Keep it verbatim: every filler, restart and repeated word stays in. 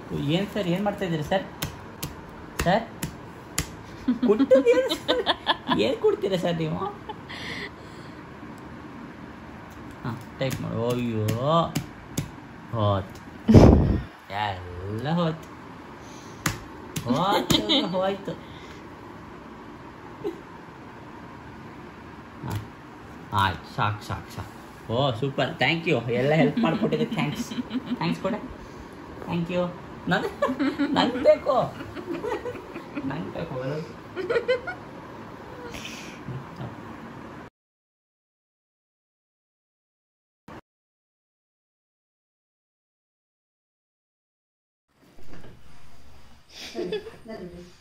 ಏನು ಸರ್ ಏನು ಮಾಡ್ತಾ ಇದ್ದೀರಿ ಸರ್ ಸರ್ ಏನು ಕೊಡ್ತೀರಾ ಸರ್ ನೀವು? ಹಾಂ ಟೈಪ್ ಮಾಡು. ಅಯ್ಯೋ ಹೋಯ್ತು, ಎಲ್ಲ ಹೋಯ್ತು ಹೋಯ್ತು ಹೋಯ್ತು. ಹಾಂ ಆಯ್ತು, ಸಾಕು ಸಾಕು ಸಾಕು. ಓ ಸೂಪರ್, ಥ್ಯಾಂಕ್ ಯು, ಎಲ್ಲ ಹೆಲ್ಪ್ ಮಾಡಿಕೊಟ್ಟಿದ್ದೆ. ಥ್ಯಾಂಕ್ಸ್ ಥ್ಯಾಂಕ್ಸ್ ಕೊಡೆ, ಥ್ಯಾಂಕ್ ಯು. ನಾನು ನಂಗೆ ಬೇಕು ನಂಗೆ ಬೇಕು Dale, dale.